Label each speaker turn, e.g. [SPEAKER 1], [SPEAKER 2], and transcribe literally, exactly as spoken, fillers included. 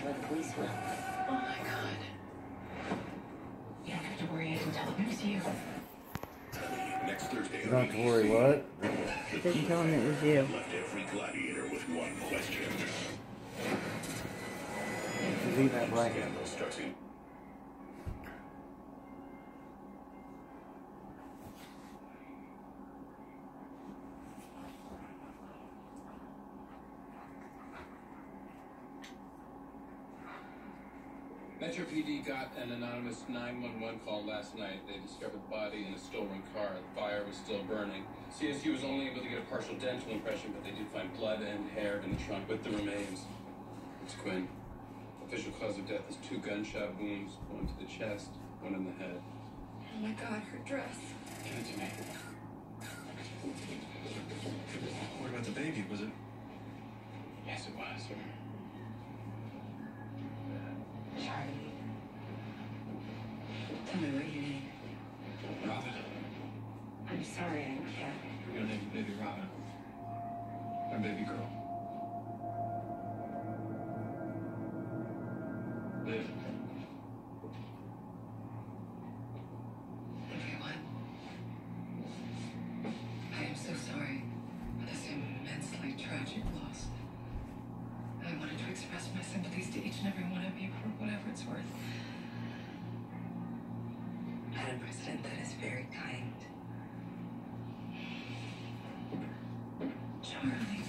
[SPEAKER 1] where the police went.
[SPEAKER 2] Oh my god.
[SPEAKER 1] You don't have to worry, I can tell them it was you.
[SPEAKER 3] Next Thursday.
[SPEAKER 4] You don't have to worry, what?
[SPEAKER 2] Didn't tell him it was you.
[SPEAKER 3] Left every gladiator with one question.
[SPEAKER 4] Leave that blanket.
[SPEAKER 3] Scandal starts in.
[SPEAKER 5] Metro P D got an anonymous nine one one call last night. They discovered the body in a stolen car. The fire was still burning. C S U was only able to get a partial dental impression, but they did find blood and hair in the trunk with the remains. It's Quinn. Official cause of death is two gunshot wounds, one to the chest, one in the head.
[SPEAKER 2] Oh my god, her dress.
[SPEAKER 5] Give it to me.
[SPEAKER 3] What about the baby? Was it?
[SPEAKER 5] Yes, it was.
[SPEAKER 1] Charlie. Tell me what you need.
[SPEAKER 3] Robin.
[SPEAKER 1] I'm sorry, I can't.
[SPEAKER 3] We're gonna name the baby Robin. Our baby girl. Liv.
[SPEAKER 2] Everyone. I am so sorry for this immensely tragic loss. I wanted to express my sympathies to each and every one of you for whatever it's worth.
[SPEAKER 1] Madam President, that is very kind.
[SPEAKER 2] Charlie.